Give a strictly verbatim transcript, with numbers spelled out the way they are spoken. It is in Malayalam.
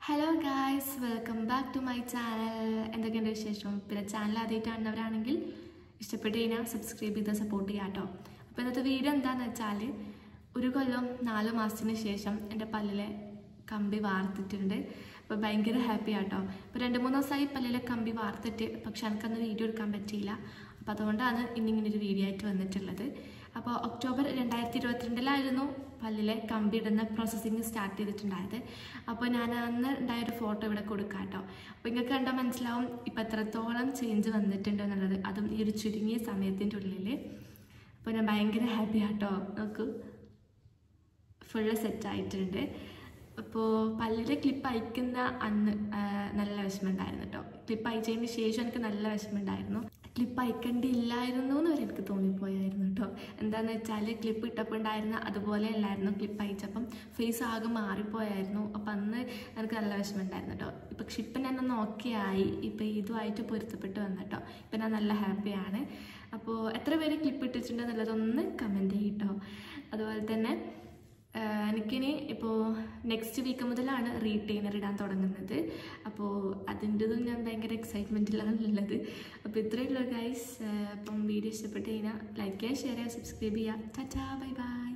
Hello guys, welcome back to my channel. എന്തൊക്കെയുണ്ട് വിശേഷം? പിന്നെ ചാനൽ ആദ്യമായിട്ട് കാണുന്നവരാണെങ്കിൽ ഇഷ്ടപ്പെട്ട് കഴിഞ്ഞാൽ സബ്സ്ക്രൈബ് ചെയ്ത് സപ്പോർട്ട് ചെയ്യാം കേട്ടോ. അപ്പോൾ ഇന്നത്തെ വീഡിയോ എന്താണെന്ന് വെച്ചാൽ, ഒരു കൊല്ലം നാല് മാസത്തിന് ശേഷം എൻ്റെ പല്ലിലെ കമ്പി വാർത്തിട്ടുണ്ട്. അപ്പോൾ ഭയങ്കര ഹാപ്പി ആട്ടോ. ഇപ്പോൾ രണ്ട് മൂന്ന് ദിവസമായി പല്ലിലെ കമ്പി വാർത്തിട്ട്, പക്ഷെ എനിക്കന്ന് വീഡിയോ എടുക്കാൻ പറ്റിയില്ല. അപ്പോൾ അതുകൊണ്ടാണ് ഇന്നിങ്ങനൊരു വീഡിയോ ആയിട്ട് വന്നിട്ടുള്ളത്. അപ്പോൾ ഒക്ടോബർ രണ്ടായിരത്തി ഇരുപത്തിരണ്ടിലായിരുന്നു പല്ലിലെ കമ്പി ഇടുന്ന പ്രോസസ്സിങ് സ്റ്റാർട്ട് ചെയ്തിട്ടുണ്ടായത്. അപ്പോൾ ഞാൻ അന്ന് ഉണ്ടായൊരു ഫോട്ടോ ഇവിടെ കൊടുക്കാം കേട്ടോ. അപ്പോൾ നിങ്ങൾക്ക് കണ്ടാൽ മനസ്സിലാവും ഇപ്പം എത്രത്തോളം ചേഞ്ച് വന്നിട്ടുണ്ട് എന്നുള്ളത്, അതും ഈ ഒരു ചുരുങ്ങിയ സമയത്തിൻ്റെ ഉള്ളിൽ. അപ്പോൾ ഞാൻ ഭയങ്കര ഹാപ്പി ആട്ടോ. നോക്കൂ, ഫുള്ള് സെറ്റായിട്ടുണ്ട്. അപ്പോൾ പല്ലിൽ ക്ലിപ്പ് അയക്കുന്ന അന്ന് നല്ല വിഷമമുണ്ടായിരുന്നു കേട്ടോ. ക്ലിപ്പ് അയച്ചതിന് ശേഷം എനിക്ക് നല്ല വിഷമമുണ്ടായിരുന്നു. ക്ലിപ്പ് അയക്കേണ്ടിയില്ലായിരുന്നു എന്ന് വരെ എനിക്ക് തോന്നിപ്പോയായിരുന്നു കേട്ടോ. എന്താണെന്ന് വെച്ചാൽ ക്ലിപ്പ് ഇട്ടപ്പോൾ ഉണ്ടായിരുന്ന അതുപോലെ അല്ലായിരുന്നു ക്ലിപ്പ് അയച്ചപ്പം ഫേസ് ആകെ മാറിപ്പോയായിരുന്നു. അപ്പം അന്ന് എനിക്ക് നല്ല വിഷമമുണ്ടായിരുന്നു കേട്ടോ. പക്ഷെ ഇപ്പം ഞാൻ ഒന്ന് ഓക്കെ ആയി. ഇപ്പം ഇതുമായിട്ട് പൊരുത്തപ്പെട്ട് വന്നു കേട്ടോ. ഇപ്പം ഞാൻ നല്ല ഹാപ്പിയാണ്. അപ്പോൾ എത്ര പേര് ക്ലിപ്പ് ഇട്ടിട്ടുണ്ടെന്നുള്ളതൊന്ന് കമൻറ്റ് ചെയ്യും കേട്ടോ. അതുപോലെ തന്നെ എനിക്കിനി ഇപ്പോൾ നെക്സ്റ്റ് വീക്ക് മുതലാണ് റീറ്റെയിനർ ഇടാൻ തുടങ്ങുന്നത്. അപ്പോൾ അതിൻ്റെതും ഞാൻ ഭയങ്കര എക്സൈറ്റ്മെൻറ്റിലാണ് ഉള്ളത്. അപ്പോൾ ഇത്രയേ ഉള്ളൂ ഗൈസ്. അപ്പം വീഡിയോ ഇഷ്ടപ്പെട്ട് കഴിഞ്ഞാൽ ലൈക്ക് ചെയ്യുക, ഷെയർ ചെയ്യുക, സബ്സ്ക്രൈബ് ചെയ്യുക. Tata, bye by.